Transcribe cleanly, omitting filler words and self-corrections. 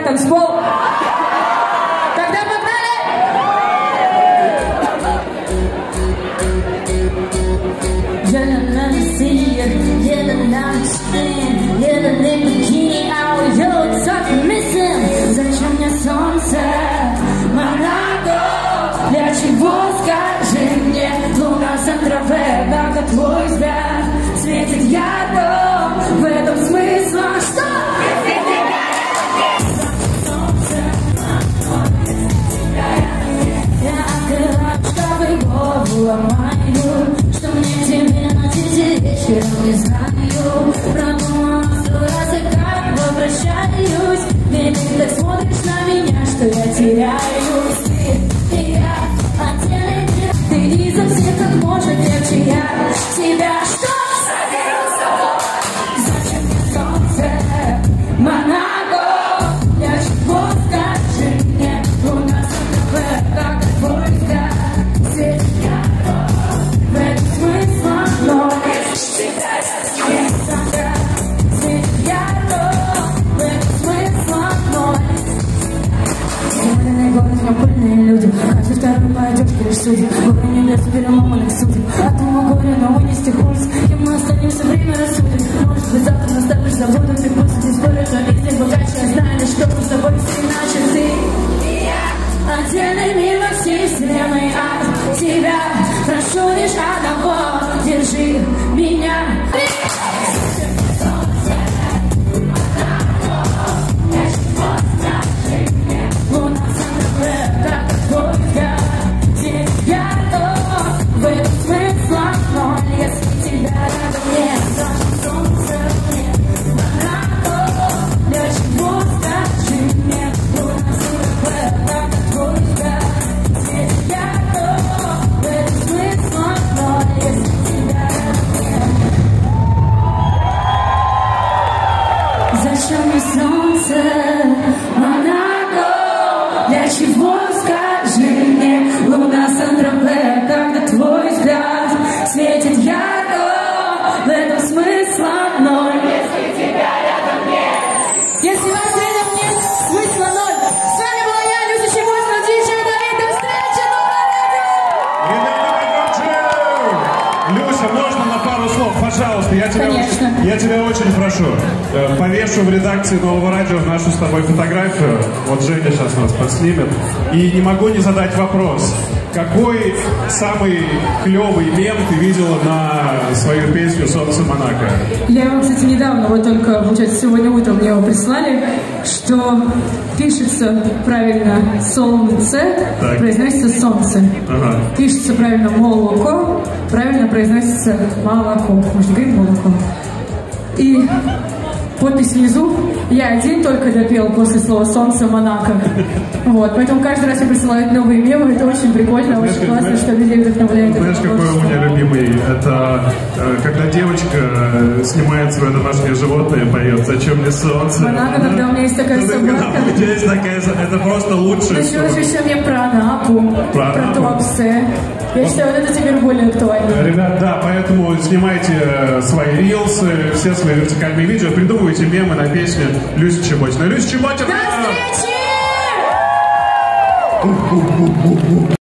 танцпол. Тогда погнали! Yelling at the sea, yelling at the skin, yelling in bikini, our youths are missing. Зачем мне солнце, Монако? Для чего, скажи мне, луна за траве, когда твой взгляд светит ярко? В этом смысл, что? Я открываю шкафы, голову ломаю, что мне тебе носить вечером, не знаю. Продумала 100 раз и как возвращаюсь, ведь ты так смотришь на меня, что я теряюсь. Ты и я отдельный мир, ты изо всех как можно легче я тебя. Что соберу с тобой? Зачем мне солнце, Монако? Для чего, скажи мне, луна за тобой, как твой взгляд светит ярко? В этом смысл, но если тебя светит ярко, в этом смысл, но Зеленый город, в нем пыльные люди. Каждый второй пойдет лишь судит. Горы небес переломанных судеб. От ума горя, но вынести хуже. Кем мы останемся, время рассудит. Может быть, завтра нас также забудут. И пусть не спорят, но из них богаче. Я знаю, что мы с тобой все иначе. Ты и я отдельный мир во всей вселенной от тебя. Прошу лишь одного, держи меня. Зачем мне солнце, Монако? Для чего, скажи мне, луна Сан-Тропе, когда твой взгляд светит ярко? В этом смысла ноль, если тебя рядом нет. Если вас рядом нет, смысла ноль. С вами была я, Люся Чебурская, диджей Давид. До встречи, Ребята, Люся, можно на пару слов? Пожалуйста, я тебя очень прошу. Повешу в редакции Нового радио нашу с тобой фотографию. Вот Женя сейчас нас подснимет. И не могу не задать вопрос. Какой самый клевый мем ты видела на свою песню «Солнце Монако»? Я его, кстати, недавно, вот только, получается, сегодня утром мне его прислали, что пишется правильно «солнце», так. Произносится «солнце». Ага. Пишется правильно «молоко», правильно произносится «молоко». Мы же не говорим «молоко». И подпись внизу я один только допел после слова «солнце Монако». Вот, поэтому каждый раз мне присылают новые мемы, это очень прикольно, очень классно, что людей вдохновляет. Знаешь, какой у меня любимый? Это когда девочка снимает свое домашнее животное и поет «Зачем мне солнце?» Монако, когда у меня есть такая собака. У тебя есть такая, это просто лучшее. Началось еще мне про Анапу, про Туапсе. Я считаю, вот это теперь более актуально. Ребят, да, поэтому снимайте свои рилсы, все свои вертикальные видео, придумывайте мемы на песню Люси Чеботина. Люся Чеботина! До встречи!